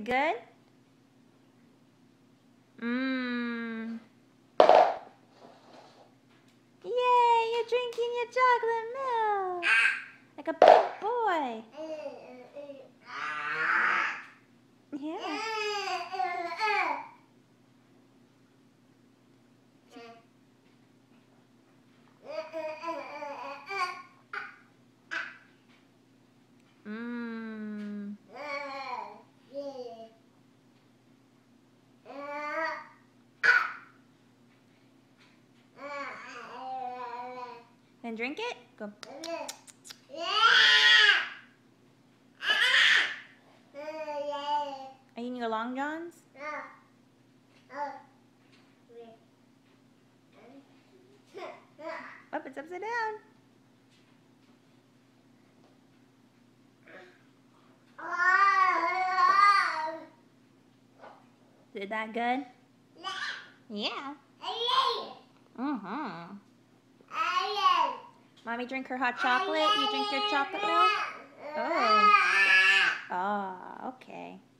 Good? Mmm. Yay, you're drinking your chocolate milk. Like a big boy. Yeah. Mmm. Then drink it. Go. Are you eating your Long Johns? Oh, it's upside down. Is that good? Yeah. Mm-hmm. Mommy drink her hot chocolate. You drink your chocolate milk? Oh. Oh, okay.